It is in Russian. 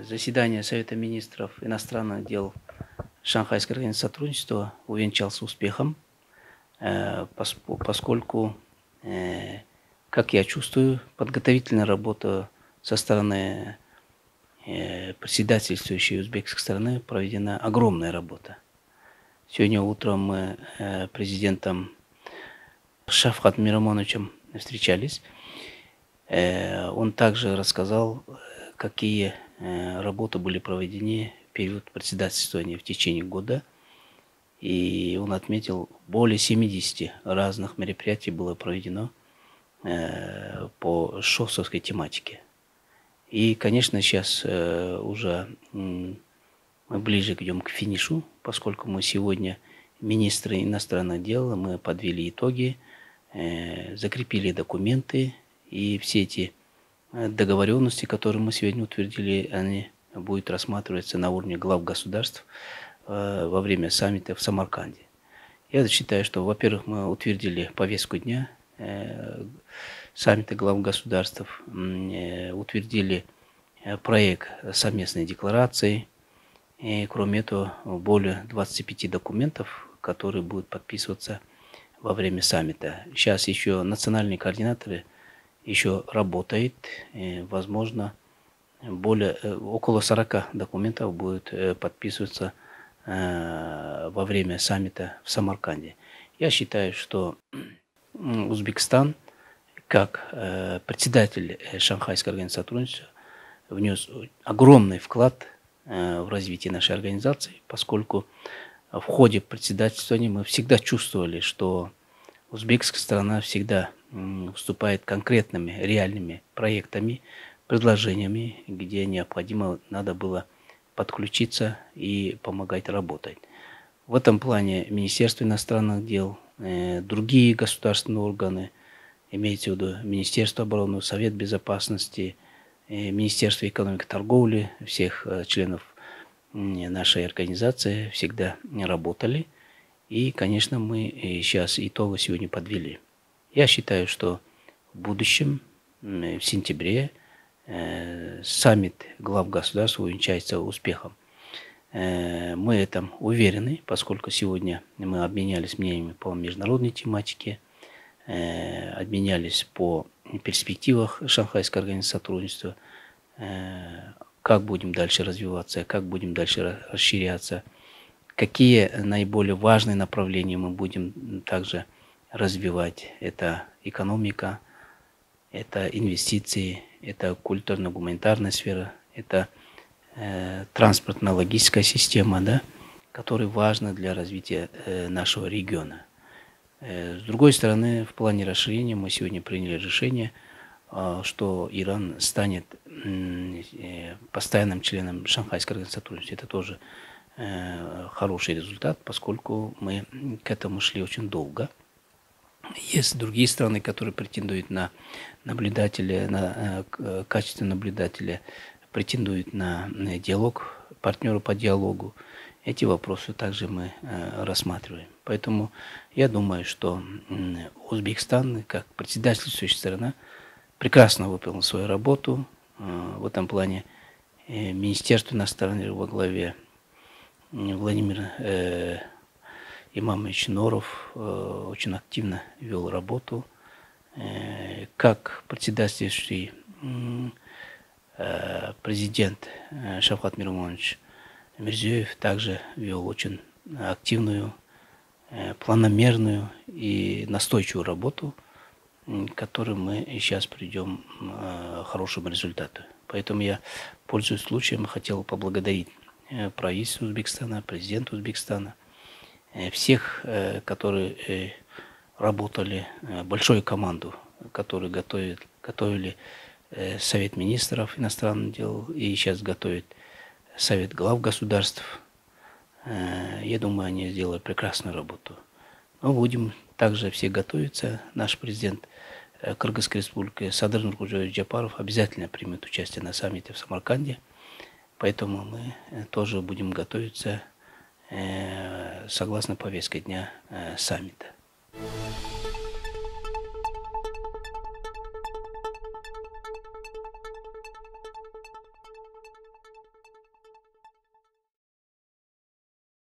Заседание Совета министров иностранных дел Шанхайской организации сотрудничества увенчался успехом, поскольку, как я чувствую, подготовительная работа со стороны председательствующей узбекской стороны проведена огромная работа. Сегодня утром мы президентом Шавкат Миромоновичем встречались. Он также рассказал, какие работы были проведены в период председательствования в течение года. И он отметил, более 70 разных мероприятий было проведено по шосовской тематике. И, конечно, сейчас уже мы ближе идем к финишу, поскольку мы сегодня, министры иностранных дел, мы подвели итоги, закрепили документы, и все эти договоренности, которые мы сегодня утвердили, они будут рассматриваться на уровне глав государств во время саммита в Самарканде. Я считаю, что, во-первых, мы утвердили повестку дня саммита глав государств, утвердили проект совместной декларации, и, кроме этого, более 25 документов, которые будут подписываться во время саммита. Сейчас еще национальные координаторы еще работает, возможно, около 40 документов будет подписываться во время саммита в Самарканде. Я считаю, что Узбекистан, как председатель Шанхайской организации сотрудничества, внес огромный вклад в развитие нашей организации, поскольку в ходе председательствования мы всегда чувствовали, что узбекская сторона всегда выступает конкретными, реальными проектами, предложениями, где необходимо надо было подключиться и помогать работать. В этом плане Министерство иностранных дел, другие государственные органы, имеется в виду Министерство обороны, Совет безопасности, Министерство экономики и торговли, всех членов нашей организации всегда работали. И, конечно, мы сейчас итоги сегодня подвели. Я считаю, что в будущем, в сентябре, саммит глав государств увенчается успехом. Мы этом уверены, поскольку сегодня мы обменялись мнениями по международной тематике, обменялись по перспективах Шанхайской организации сотрудничества, как будем дальше развиваться, как будем дальше расширяться, какие наиболее важные направления мы будем также развивать. Это экономика, это инвестиции, это культурно-гуманитарная сфера, это транспортно-логистическая система, да, которая важна для развития нашего региона. С другой стороны, в плане расширения мы сегодня приняли решение, что Иран станет постоянным членом Шанхайской организации сотрудничества. Это тоже хороший результат, поскольку мы к этому шли очень долго. Есть другие страны, которые претендуют на наблюдателя, на качество наблюдателя, претендуют на диалог, партнеры по диалогу. Эти вопросы также мы рассматриваем. Поэтому я думаю, что Узбекистан, как председательствующая сторона, прекрасно выполнил свою работу. В этом плане Министерство иностранных дел во главе Владимир Имамович Норов очень активно вел работу. Как председательствующий президент Шавкат Миромонович Мирзиёев также вел очень активную, планомерную и настойчивую работу, к которой мы сейчас придем к хорошему результату. Поэтому я, пользуясь случаем, хотел поблагодарить правительство Узбекистана, президента Узбекистана, всех, которые работали, большую команду, которые готовили Совет министров иностранных дел и сейчас готовит Совет глав государств. Я думаю, они сделали прекрасную работу. Но будем также все готовиться. Наш президент Кыргызской республики Садыр Нуркожоевич Джапаров обязательно примет участие на саммите в Самарканде. Поэтому мы тоже будем готовиться согласно повестке дня саммита.